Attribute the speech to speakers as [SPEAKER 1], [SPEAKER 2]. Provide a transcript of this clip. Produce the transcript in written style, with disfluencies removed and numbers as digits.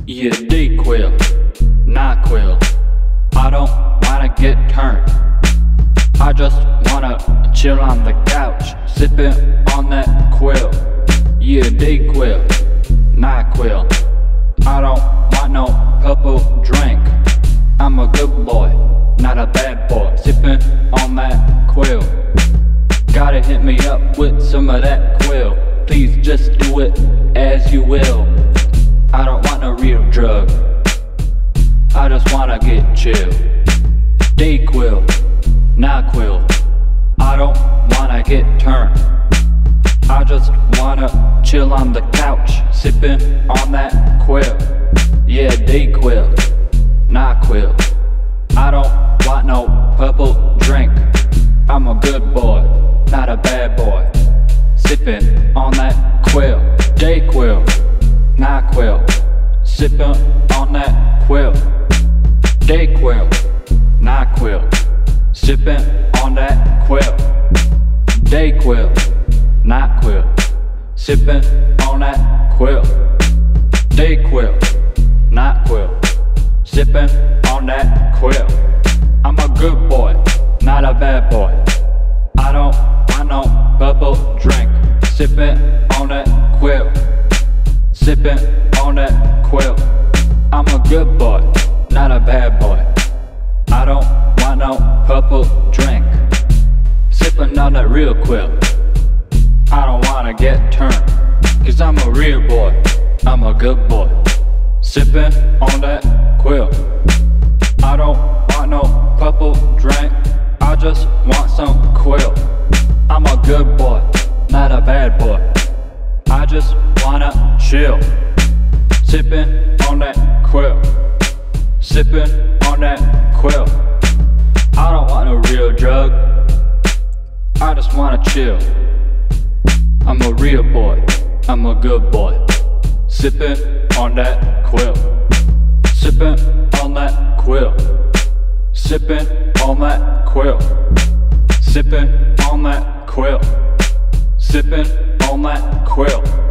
[SPEAKER 1] Yeah, DQUIL, not QUIL. I don't wanna get turned. I just wanna chill on the couch, sipping on that QUIL. Yeah, DQUIL, not QUIL. I don't want no purple drink. I'm a good boy, not a bad boy, sipping on that QUIL. Gotta hit me up with some of that QUIL. Please just do it as you will. I don't want a real drug, I just wanna get chill. DQUIL, not QUIL. I don't wanna get turned. I just wanna chill on the couch, sipping on that QUIL. Yeah, DQUIL, not QUIL. I don't want no purple drink. I'm a good boy, not a bad boy, sipping on that QUIL. DQUIL, not QUIL. Sipping on that QUIL. DQUIL, not QUIL. Sipping on that QUIL. DQUIL, not QUIL. Sipping on that QUIL. DQUIL, not QUIL. Sipping on that QUIL. I'm a good boy, not a bad boy. I don't want no purple drink. Sipping on that QUIL. Sipping on that QUIL. I'm a good boy, not a bad boy. I don't want no purple drink. Sipping on that real QUIL. I don't wanna get turned, cause I'm a real boy, I'm a good boy. Sipping on that QUIL. I don't want no purple drink, I just want some QUIL. I'm a good boy, not a bad boy. I just wanna chill. Sipping on that QUIL. Sipping on that QUIL. I don't want a real drug, I just wanna chill. I'm a real boy, I'm a good boy. Sipping on that QUIL. Sipping on that QUIL. Sipping on that QUIL. Sipping on that QUIL. Sipping on that QUIL.